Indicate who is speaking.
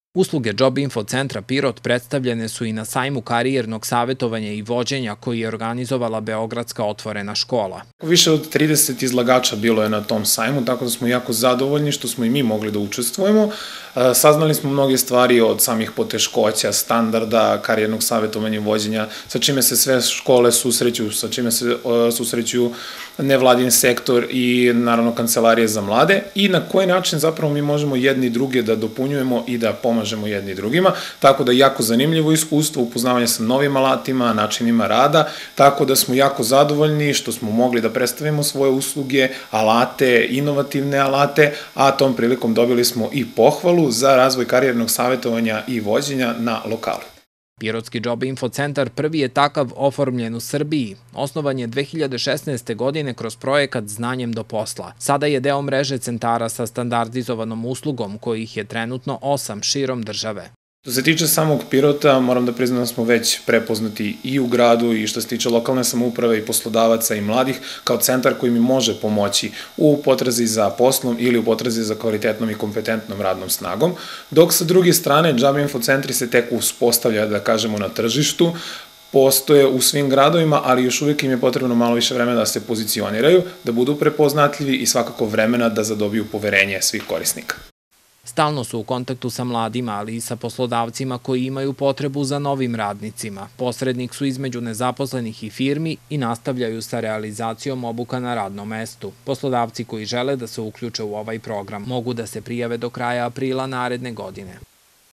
Speaker 1: Usluge Job Info centra Pirot predstavljene su i na sajmu karijernog savjetovanja i vođenja koji je organizovala Beogradska otvorena škola.
Speaker 2: Više od 30 izlagača bilo je na tom sajmu, tako da smo jako zadovoljni što smo i mi mogli da učestvujemo. Saznali smo mnoge stvari od samih poteškoća, standarda, karijernog savjetovanja i vođenja, sa čime se sve škole susreću, sa čime se susreću nevladin sektor i naravno kancelarije za mlade i na koji način zapravo mi možemo jedni druge da dopunjujemo i da pomažemo jedni drugima, tako da jako zanimljivo iskustvo, upoznavanje sa novim alatima, načinima rada, tako da smo jako zadovoljni što smo mogli da predstavimo svoje usluge, alate, inovativne alate, a tom prilikom dobili smo i pohvalu za razvoj karijernog savjetovanja i vođenja na lokalu.
Speaker 1: Pirotski Job Info centar prvi je takav oformljen u Srbiji. Osnovan je 2016. godine kroz projekat Znanjem do posla. Sada je deo mreže centara sa standardizovanom uslugom, kojih je trenutno 8 širom države.
Speaker 2: Što se tiče samog Pirota, moram da priznam da smo već prepoznati i u gradu i što se tiče lokalne samouprave i poslodavaca i mladih kao centar koji mi može pomoći u potrazi za poslom ili u potrazi za kvalitetnom i kompetentnom radnom snagom, dok sa druge strane Job Info centri se tek uspostavlja, da kažemo, na tržištu, postoje u svim gradovima, ali još uvijek im je potrebno malo više vremena da se pozicioniraju, da budu prepoznatljivi i svakako vremena da zadobiju poverenje svih korisnika.
Speaker 1: Stalno su u kontaktu sa mladima, ali i sa poslodavcima koji imaju potrebu za novim radnicima. Posrednik su između nezaposlenih i firmi i nastavljaju sa realizacijom obuka na radnom mestu. Poslodavci koji žele da se uključe u ovaj program mogu da se prijave do kraja aprila naredne godine.